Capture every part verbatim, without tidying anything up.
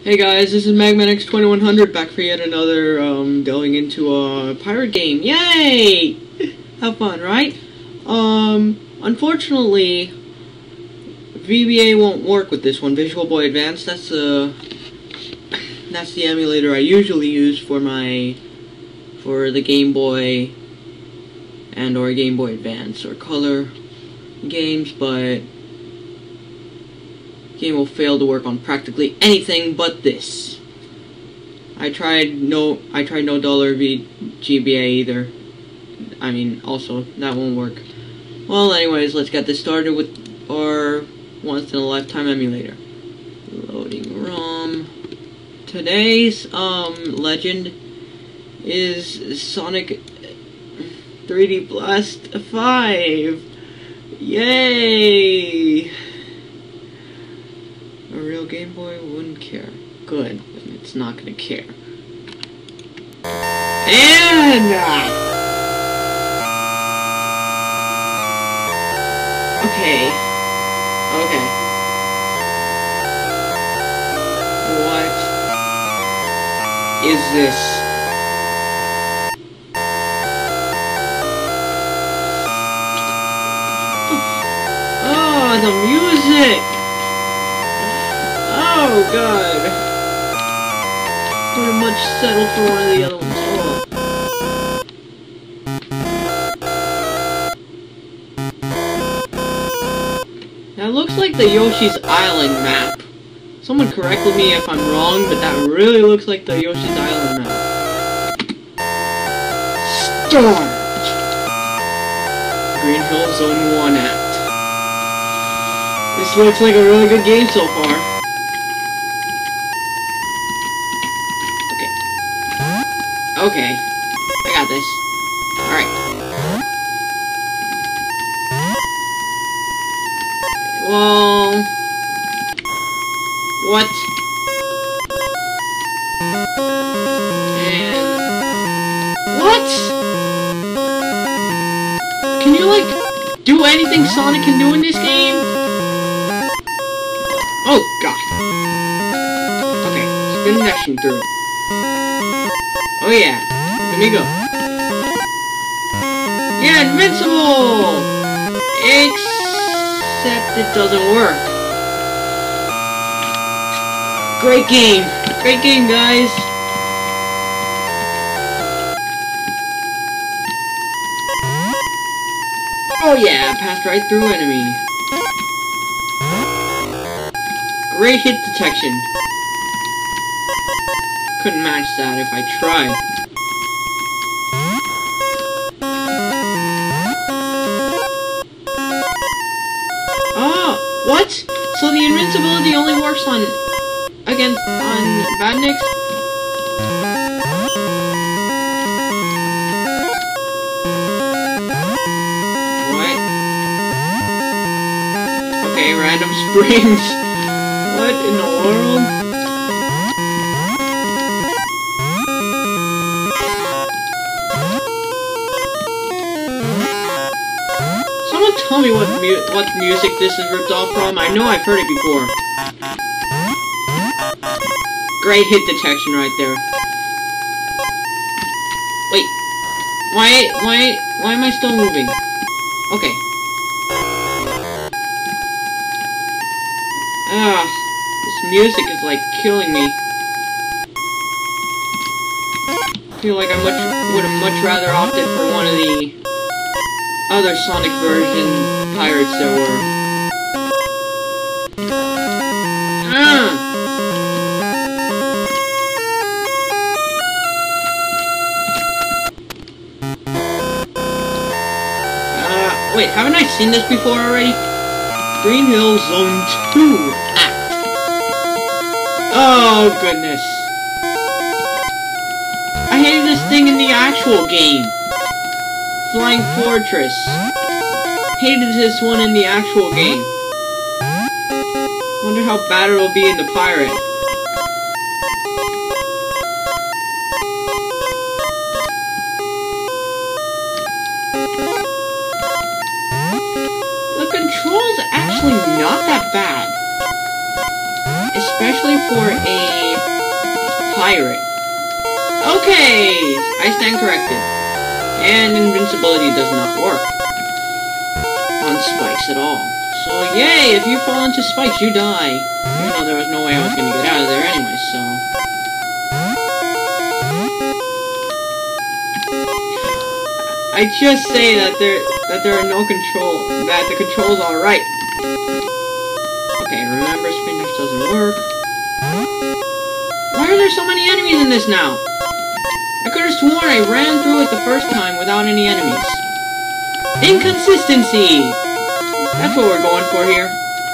Hey guys, this is Magman X twenty-one hundred back for yet another um, delving into a pirate game. Yay! Have fun, right? Um, unfortunately, V B A won't work with this one. Visual Boy Advance. That's the that's the emulator I usually use for my for the Game Boy and or Game Boy Advance or Color games, but game will fail to work on practically anything but this. I tried no I tried no dollar V G B A either. I mean, also that won't work. Well, anyways, let's get this started with our once in a lifetime emulator. Loading ROM. Today's um legend is Sonic three D Blast five. Yay! A real Game Boy wouldn't care. Good. It's not gonna care. And uh, okay. Okay. What is this? Oh, the music! Oh god! Pretty much settled for one of the other ones. Oh. That looks like the Yoshi's Island map. Someone correct me if I'm wrong, but that really looks like the Yoshi's Island map. Start! Green Hill Zone one Act. This looks like a really good game so far. Okay, I got this. Alright. Well... What? And... What? Can you, like, do anything Sonic can do in this game? Oh, God. Okay, spin the action through. Oh yeah, let me go. Yeah, invincible! Except it doesn't work. Great game. Great game, guys. Oh yeah, passed right through enemy. Great hit detection. Couldn't match that if I tried. Oh, what? So the invincibility only works on against on badniks? What? Okay, random springs. What in the world? Tell me what mu what music this is ripped off from. I know I've heard it before. Great hit detection right there. Wait, why why why am I still moving? Okay. Ah, this music is like killing me. I feel like I much would have much rather opted for one of the other Sonic version pirates there were. Ah! Uh, wait, haven't I seen this before already? Green Hill Zone two Act. Oh, goodness. I hated this thing in the actual game. Flying Fortress. Hated this one in the actual game. Wonder how bad it'll be in the pirate. The controls actually not that bad. Especially for a pirate. Okay, I stand corrected. And invincibility does not work on spikes at all. So yay, if you fall into spikes, you die. Even though there was no way I was going to get out of there anyway, so... I just say that there that there are no control, that the controls are right. Okay, remember, spin dash doesn't work. Why are there so many enemies in this now? I could have sworn I ran through it the first time without any enemies. Inconsistency! That's what we're going for here.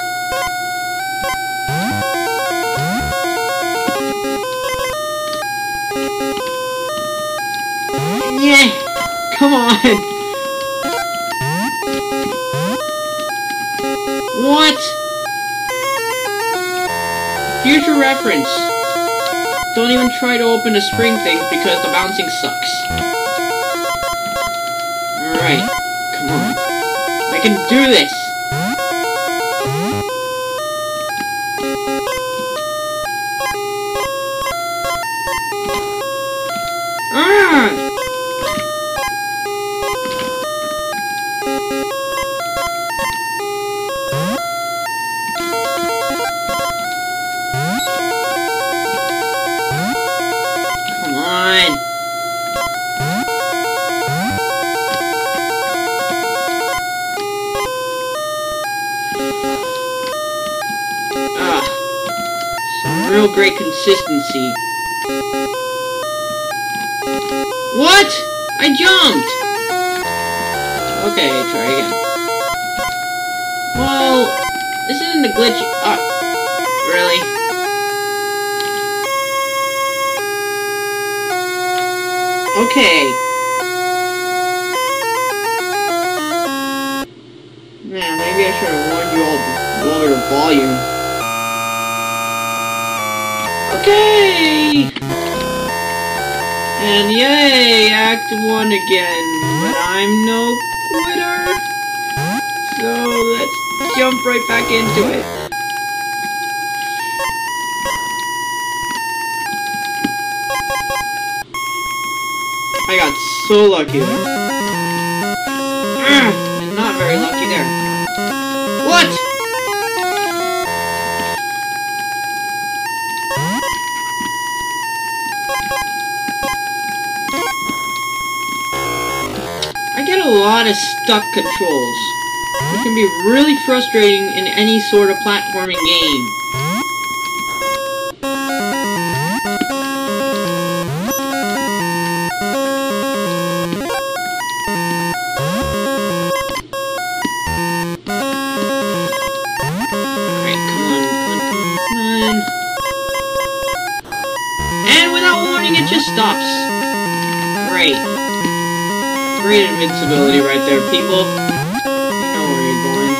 Yeah! Come on! What? Future reference. Don't even try to open the spring things because the bouncing sucks. Alright, come on. I can do this! Ah! Real great consistency. What? I jumped! Okay, try again. Well, this isn't a glitch. Uh, really? Okay. Man, maybe I should have warned you all to lower your volume. Okay! And yay, Act one again. But I'm no quitter. So let's jump right back into it. I got so lucky there. Ugh, not very lucky there. What? I get a lot of stuck controls, which can be really frustrating in any sort of platforming game. Alright, come on, come on, come on. And without warning, it just stops. Great. Great invincibility right there, people. You know where you're going.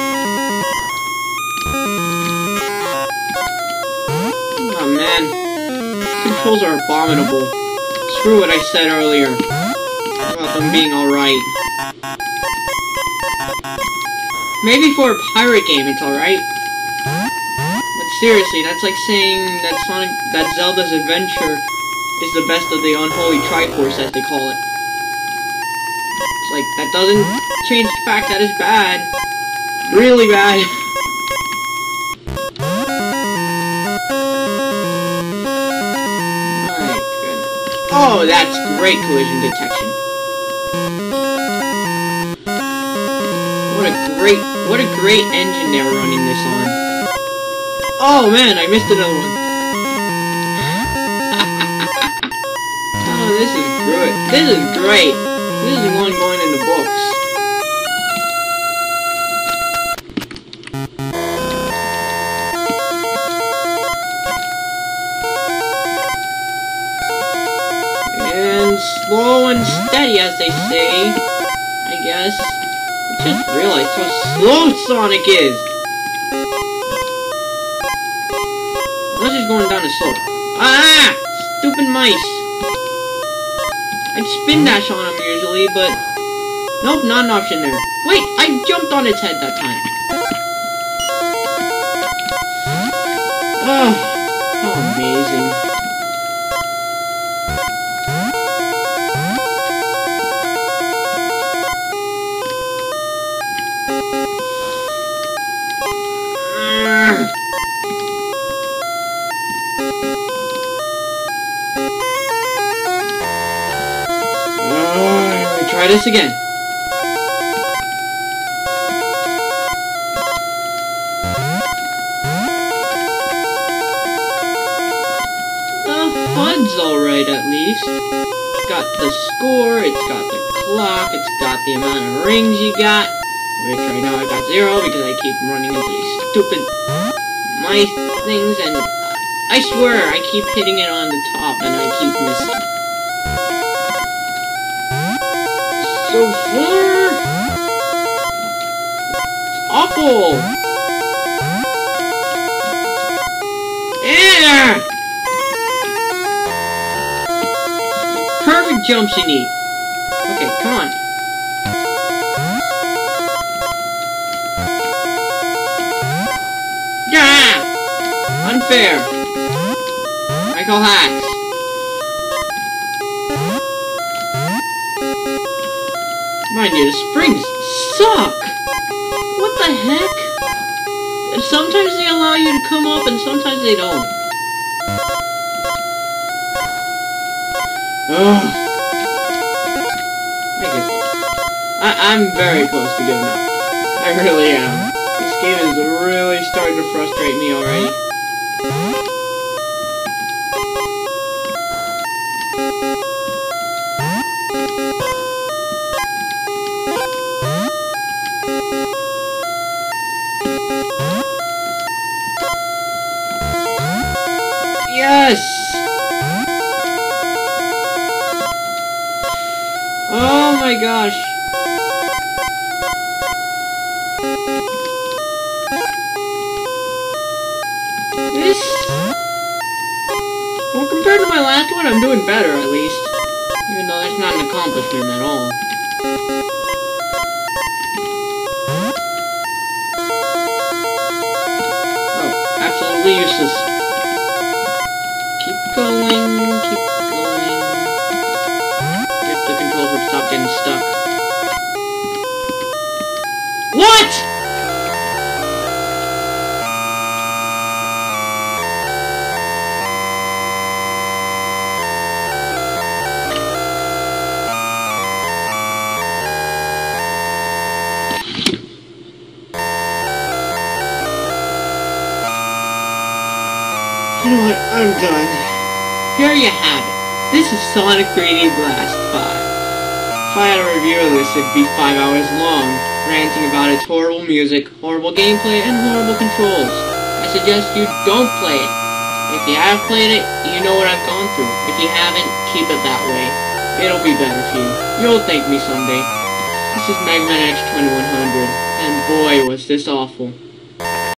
Oh man. Controls are abominable. Screw what I said earlier about them being alright. Maybe for a pirate game it's alright. But seriously, that's like saying that Sonic that Zelda's Adventure is the best of the unholy Triforce, as they call it. Like, that doesn't change the fact that it's bad. Really bad. My goodness. Oh, that's great collision detection. What a great, what a great engine they were running this on. Oh man, I missed another one. Oh, this is good. This is great. This is one going in the books. And slow and steady, as they say, I guess. I just realized how slow Sonic is. Unless he's going down the slope. Ah! Stupid mice. I'd spin dash on him usually, but nope, not an option there. Wait, I jumped on its head that time. Oh, how amazing. Try this again. The H U D's alright at least. It's got the score, it's got the clock, it's got the amount of rings you got. Which right now I got zero because I keep running into these stupid mice things, and I swear I keep hitting it on the top and I keep missing. So far, it's awful. Yeah. Perfect jumps you need. Okay, come on. Yeah. Unfair. I call hacks. Mind you, the springs suck! What the heck? Sometimes they allow you to come up and sometimes they don't. Ugh. Make it. I I'm very close to giving up. I really am. This game is really starting to frustrate me already. Yes! Oh my gosh. This... Well, compared to my last one, I'm doing better at least. Even though that's not an accomplishment at all. Oh, absolutely useless. Keep going, keep going. If the controls would stop getting stuck. What?! You know what? I'm done. Here you have it. This is Sonic three D Blast five. If I had a review of this, it'd be five hours long, ranting about its horrible music, horrible gameplay, and horrible controls. I suggest you don't play it. If you have played it, you know what I've gone through. If you haven't, keep it that way. It'll be better for you. You'll thank me someday. This is Mega Man X twenty-one hundred, and boy was this awful.